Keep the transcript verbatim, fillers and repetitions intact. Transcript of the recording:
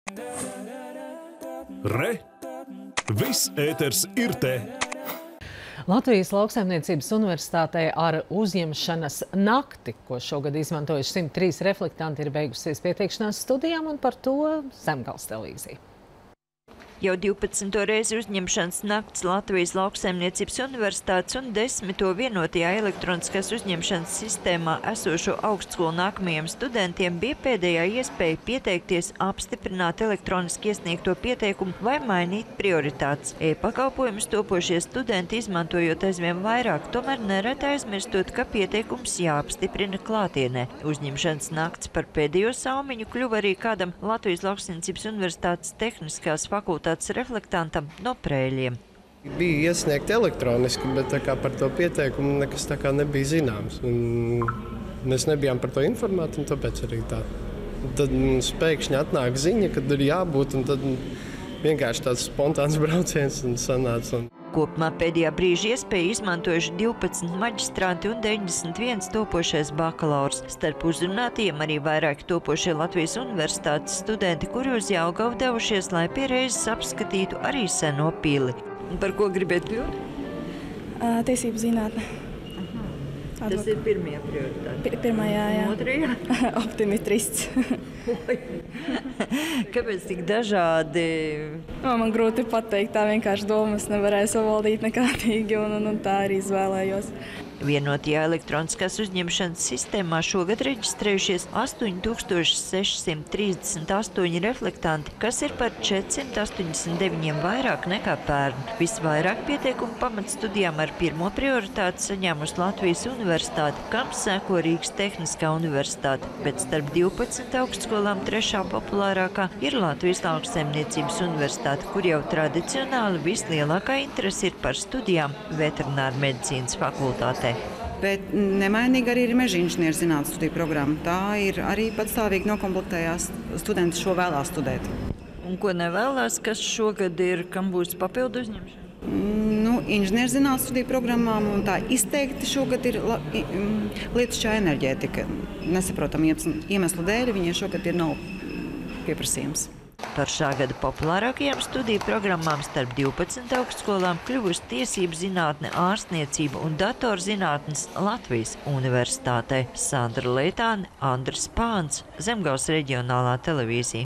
Re! Viss ēters ir te! Latvijas Lauksaimniecības universitātē ar uzņemšanas nakti, ko šogad izmantojuši simt trīs reflektanti, ir beigusies pieteikšanās studijām, un par to Zemgales televīzija. Jau divpadsmito reizi uzņemšanas nakts Latvijas Lauksaimniecības universitātes un desmito vienotajā elektroniskās uzņemšanas sistēmā esošo augstskolu nākamajiem studentiem bija pēdējā iespēja pieteikties, apstiprināt elektroniski iesniegto pieteikumu vai mainīt prioritātes. E-pakalpojumus topošie studenti izmantojot aizvien vairāk, tomēr nereti aizmirstot, ka pieteikums jāapstiprina klātienē. Uzņemšanas nakts par pēdējo saumiņu kļuva arī kādam Latvijas Lauksaimniecības universitātes tehniskās fakultātes reflektantam no Prēļiem. Bija iesniegt elektroniski, bet tā kā par to pieteikumu nekas tā kā nebija zināms. Un mēs nebijām par to informēti, un tāpēc arī tā. Tad mums pēkšņi atnāk ziņa, kad ir jābūt, un tad vienkārši tāds spontāns brauciens un sanāca. Kopumā pēdējā brīža iespēju izmantojuši divpadsmit maģistrāti un deviņdesmit viens topošais bakalaurs. Starp uzrunātajiem arī vairāki topošie Latvijas universitātes studenti, kuri uz Jelgavu devušies, lai pie reizes apskatītu arī seno pili. Par ko gribiet kļūt? Tiesību zinātne. Tas ir pirmajā prioritāte. Pirmajā, jā. Otrajā? Optimitrists. Kāpēc tik dažādi? No, man grūti pateikt, tā vienkārši domas nevarēja savaldīt nekādīgi, un, un, un tā arī izvēlējos. Vienotajā elektroniskās uzņemšanas sistēmā šogad reģistrējušies astoņi tūkstoši seši simti trīsdesmit astoņi reflektanti, kas ir par četrsimt astoņdesmit deviņiem vairāk nekā pērn. Visvairāk pieteikumu pamatstudijām ar pirmo prioritāti saņēmusi Latvijas universitāte, kam seko Rīgas Tehniskā universitāte, bet starp divpadsmit augstskolām trešā populārākā ir Latvijas Lauksaimniecības universitāte, kur jau tradicionāli vislielākā interese ir par studijām veterinārmedicīnas fakultātē. Bet nemainīgi arī ir meža inženieru zinātņu studiju programma. Tā ir arī patstāvīgi nokomplektējās studenti šo vēlās studēt. Un ko nevēlās, kas šogad ir, kam būs papildu uzņemšana? Nu, inženieru zinātņu studiju programmām un tā izteikti šogad ir lietušķā enerģētika. Nesaprotam iemeslu dēļ, viņiem šogad ir nav pieprasījums. Par šā gada populārākajām studiju programmām starp divpadsmit augstskolām kļuvusi tiesību zinātne, ārstniecība un datorzinātnes Latvijas universitātē. Sandra Leitāne, Andris Pāns, Zemgales reģionālā televīzija.